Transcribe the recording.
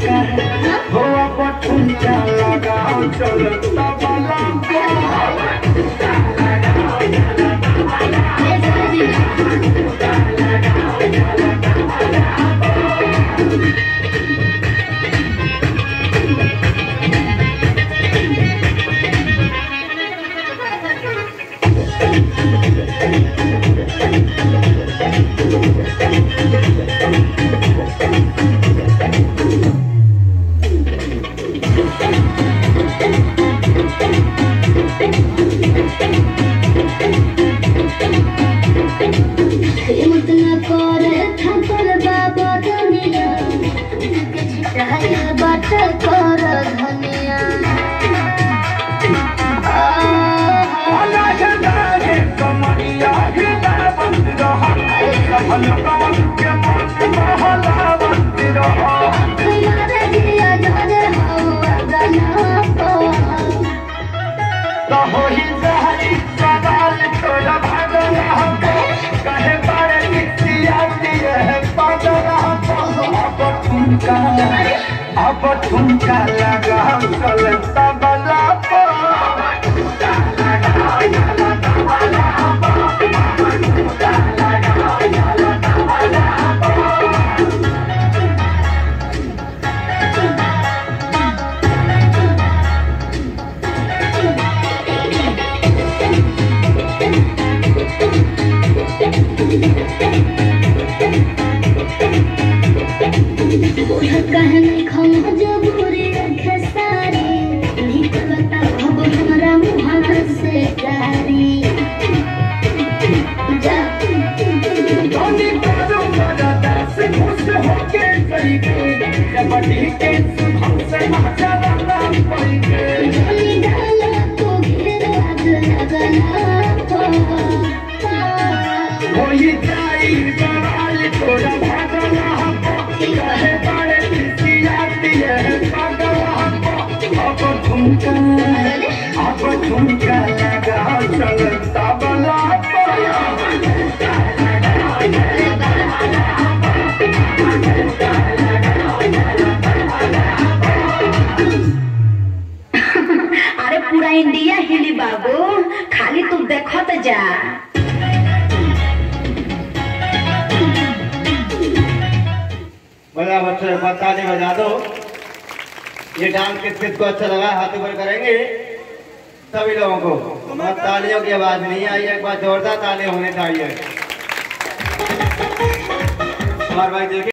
ठुमका हो अब ठुमका लगाओ चलो तबला पे अब ठुमका लगाओ चलो तबला पे अब ठुमका लगाओ चलो तबला पे अरे पूरा इंडिया हिली बाबू, खाली तुम देखत जा। बजा बच्चे ताली बजा दो। ये डांस किस किस को अच्छा लगा हाथ ऊपर करेंगे सभी लोगों को। तालियों की आवाज नहीं आई, एक बार जोरदार ताली होनी चाहिए। हमारे भाई देखिए